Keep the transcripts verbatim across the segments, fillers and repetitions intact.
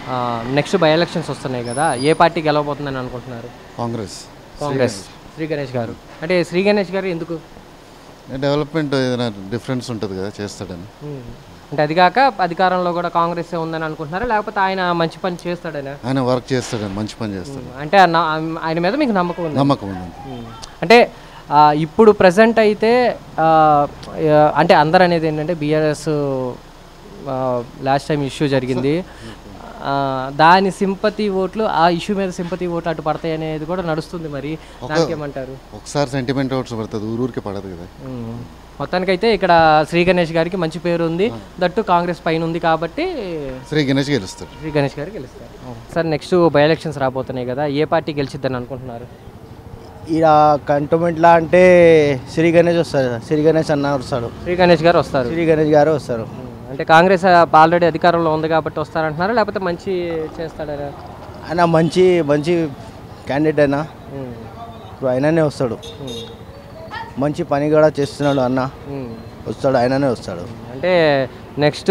Next by elections వస్తున్నాయి కదా, ఏ party గెలవబోతుందని అనుకుంటున్నారు? కాంగ్రెస్. కాంగ్రెస్. శ్రీ గణేష్ గారు అంటే శ్రీ గణేష్ గారు ఎందుకు? డెవలప్మెంట్ ఏదైనా డిఫరెన్స్ ఉంటుంది కదా, చేస్తాడని. అంటే అది కాక అధికారంలో కూడా కాంగ్రెస్ ఉందని అనుకుంటున్నారా, లేకపోతే ఆయన మంచి పని చేస్తాడని? ఆయన వర్క్ చేస్తాడని, మంచి పని చేస్తాడు అంటే ఆయన మీద మీకు నమ్మకం ఉంది? నమ్మకం ఉంది. అంటే ఇప్పుడు ప్రజెంట్ అయితే అంటే అందరు అనేది ఏంటంటే బీఆర్ఎస్ లాస్ట్ టైం ఇష్యూ జరిగింది, దాని సింపతి ఓట్లు ఆ ఇష్యూ మీద సింపతి ఓట్లు అటు పడతాయి అనేది కూడా నడుస్తుంది. మరి దానికి ఏమంటారు? ఒకసారి సెంటిమెంట్ ఓట్స్ పడుతుంది, ఊరూరికి పడదు కదా. మొత్తానికైతే ఇక్కడ శ్రీ గణేష్ గారికి మంచి పేరు ఉంది, దట్టు కాంగ్రెస్ పైన ఉంది కాబట్టి శ్రీ గణేష్ గెలుస్తారు. శ్రీ గణేష్ గారు గెలుస్తారు. సార్ నెక్స్ట్ బై ఎలక్షన్స్ రాబోతున్నాయి కదా, ఏ పార్టీ గెలిచిద్దని అనుకుంటున్నారు? ఇలా కంటోమెంట్లా అంటే శ్రీ గణేష్ వస్తారు, శ్రీ గణేష్ అన్న వస్తాడు. శ్రీ గణేష్ గారు వస్తారు. శ్రీ గణేష్ గారు వస్తారు. అంటే కాంగ్రెస్ ఆల్రెడీ అధికారంలో ఉంది కాబట్టి వస్తారంటున్నారా, లేకపోతే మంచి చేస్తాడా? ఆయన మంచి మంచి క్యాండిడేట్ అయినా ఇప్పుడు ఆయననే వస్తాడు, మంచి పని కూడా చేస్తున్నాడు అన్న, వస్తాడు, ఆయననే వస్తాడు. అంటే నెక్స్ట్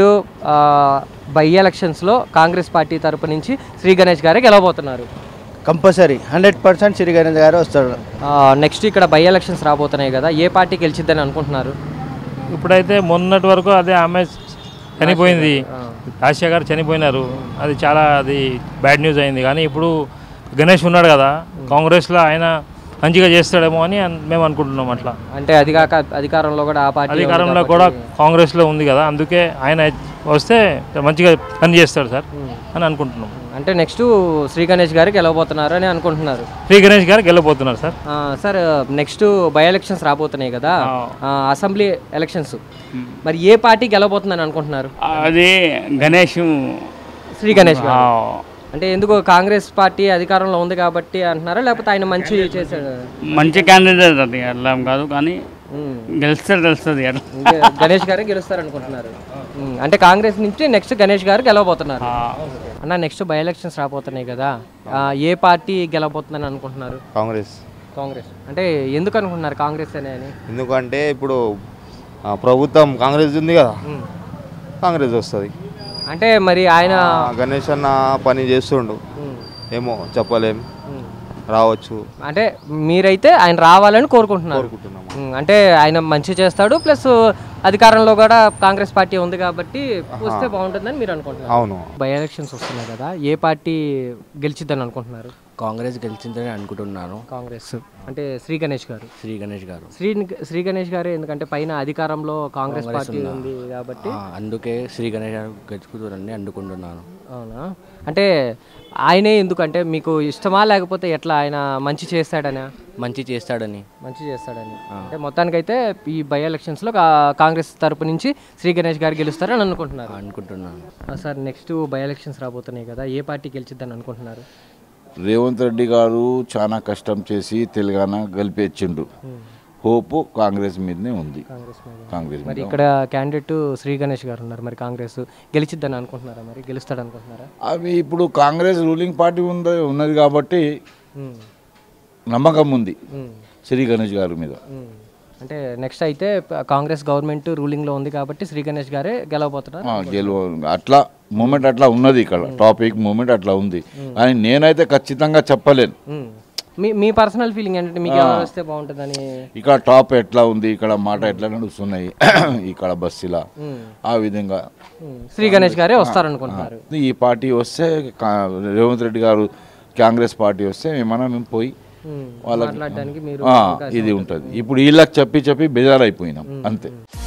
బై ఎలక్షన్స్లో కాంగ్రెస్ పార్టీ తరపు నుంచి శ్రీ గణేష్ గారే గెలవబోతున్నారు. Compulsory hundred percent Shri Ganesh గారు వస్తాడు. నెక్స్ట్ ఇక్కడ బై ఎలక్షన్స్ రాబోతున్నాయి కదా, ఏ పార్టీ గెలిచిద్దని అనుకుంటున్నారు? ఇప్పుడైతే మొన్నటి వరకు అదే ఆమె చనిపోయింది, రాజశేఖర్ గారు చనిపోయినారు, అది చాలా అది బ్యాడ్ న్యూస్ అయింది. కానీ ఇప్పుడు గణేష్ ఉన్నాడు కదా కాంగ్రెస్లో, ఆయన మంచిగా చేస్తాడేమో అని మేము అనుకుంటున్నాం. అట్లా అంటే అది కాక అధికారంలో కూడా ఆ పార్టీ అధికారంలో కూడా కాంగ్రెస్లో ఉంది కదా, అందుకే ఆయన వస్తే మంచిగా పని చేస్తాడు సార్ అని అనుకుంటున్నాం. అంటే నెక్స్ట్ శ్రీ గణేష్ గారు గెలవబోతున్నారు అని అనుకుంటున్నారు? శ్రీ గణేష్ గారు గెలవబోతున్నారు sir. Sir next by elections రాబోతున్నాయి కదా, అసెంబ్లీ ఎలక్షన్స్, మరి ఏ పార్టీ గెలవబోతుందని అనుకుంటున్నారు? అది గణేష్, శ్రీ గణేష్ గారు. అంటే ఎందుకు కాంగ్రెస్ పార్టీ అధికారంలో ఉంది కాబట్టి అంటున్నారా, లేకపోతే ఆయన మంచి చేశాడు? మంచి క్యాండిడేట్ అది అట్లా కాదు, కానీ గెలుస్తారు తెలుస్తుంది. గణేష్ గారే గెలుస్తారు అనుకుంటున్నారు. అంటే కాంగ్రెస్ నుంచి నెక్స్ట్ గణేష్ గారు గెలవబోతున్నారు. అన్న నెక్స్ట్ బై ఎలక్షన్స్ రాబోతున్నాయి కదా, ఏ పార్టీ గెలవబోతుందని అనుకుంటున్నారు? కాంగ్రెస్. కాంగ్రెస్ అంటే ఎందుకు అనుకుంటున్నారు కాంగ్రెస్ అని? ఎందుకంటే ఇప్పుడు ప్రభుత్వం కాంగ్రెస్ ఉంది కదా, కాంగ్రెస్ వస్తుంది. అంటే మరి ఆయన గణేష్ అన్న పని చేస్తుండు, ఏమో చెప్పలేం, రావచ్చు. అంటే మీరైతే ఆయన రావాలని కోరుకుంటున్నారు? అంటే ఆయన మంచి చేస్తాడు, ప్లస్ అధికారంలో కూడా కాంగ్రెస్ పార్టీ ఉంది కాబట్టి వస్తే బాగుంటుందని మీరు అనుకుంటున్నారు? అవును. బై ఎలక్షన్స్ వస్తున్నాయి కదా, ఏ పార్టీ గెలిచిద్దని అనుకుంటున్నారు? కాంగ్రెస్ గెలిచిందని అనుకుంటున్నాను. కాంగ్రెస్ అంటే శ్రీ గణేష్ గారు. శ్రీ గణేష్ గారు శ్రీ శ్రీ గణేష్ గారు ఎందుకంటే పైన అధికారంలో కాంగ్రెస్ పార్టీ ఉంది కాబట్టి అందుకే శ్రీ గణేష్ గారు గెలుచుకుంటారని అనుకుంటున్నాను. అవునా? అంటే ఆయనే ఎందుకంటే మీకు ఇష్టమా, లేకపోతే ఎట్లా ఆయన మంచి చేస్తాడని? మంచి చేస్తాడని. మంచి చేస్తాడని. అంటే మొత్తానికైతే ఈ బై ఎలక్షన్స్లో కాంగ్రెస్ తరపు నుంచి శ్రీ గణేష్ గారు గెలుస్తారని అనుకుంటున్నారు? అనుకుంటున్నాను. సార్ నెక్స్ట్ బై ఎలక్షన్స్ రాబోతున్నాయి కదా, ఏ పార్టీ గెలిచిద్దని అనుకుంటున్నారు? రేవంత్ రెడ్డి గారు చాలా కష్టం చేసి తెలంగాణ గెలిపించిండు, హోప్ కాంగ్రెస్ మీదనే ఉంది. కాంగ్రెస్ మరి ఇక్కడ క్యాండిడేట్ శ్రీ గణేష్ గారు ఉన్నారు, మరి కాంగ్రెస్ గెలిచిద్దని అనుకుంటున్నారా? మరి గెలుస్తాడు అనుకుంటున్నారా? అవి ఇప్పుడు కాంగ్రెస్ రూలింగ్ పార్టీ ఉంది ఉన్నది కాబట్టి నమ్మకం ఉంది శ్రీ గణేష్ గారి మీద. అంటే నెక్స్ట్ అయితే కాంగ్రెస్ గవర్నమెంట్ రూలింగ్లో ఉంది కాబట్టి శ్రీ గణేష్ గారే గెలవబోతున్నారు. గెలవ అట్లా మూమెంట్ అట్లా ఉన్నది, ఇక్కడ టాపిక్ మూమెంట్ అట్లా ఉంది, కానీ నేనైతే ఖచ్చితంగా చెప్పలేను. మీ మీ పర్సనల్ ఫీలింగ్ ఏంటంటే మీకు ఎవరు వస్తే బాగుంటుందని? ఇక్కడ టాప్ ఎట్లా ఉంది, ఇక్కడ మాట ఎట్లా నడుస్తున్నాయి ఇక్కడ బస్సులా, ఆ విధంగా శ్రీ గణేష్ గారే వస్తారనుకుంటున్నారు. ఈ పార్టీ వస్తే రేవంత్ రెడ్డి గారు కాంగ్రెస్ పార్టీ వస్తే ఏమన్నా మేము పోయి వాళ్ళకి ఇది ఉంటుంది. ఇప్పుడు వీళ్ళకి చెప్పి చెప్పి బేజారైపోయినాం అంతే.